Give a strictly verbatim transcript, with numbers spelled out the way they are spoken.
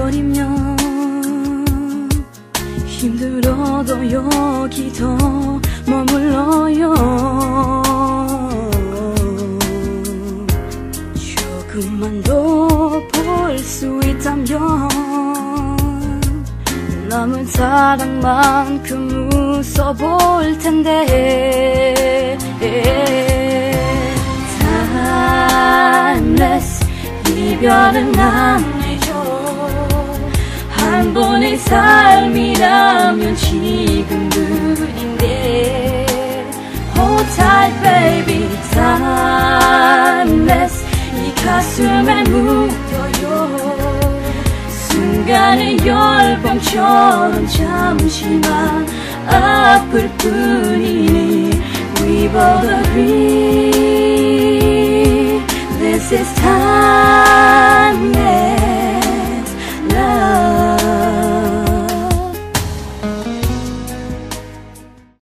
버리면 힘들어도 여기 더 머물러요. 조금만 더 볼 수 있다면 남은 사랑만큼 웃어볼 텐데. Timeless 이별은 안 해줘. 한 번의 삶이라면 지금들인데. Hold tight baby. Timeless 이 가슴에 묻어요. 순간의 열범처럼 잠시만 아플 뿐이니. We both agree this is timeless.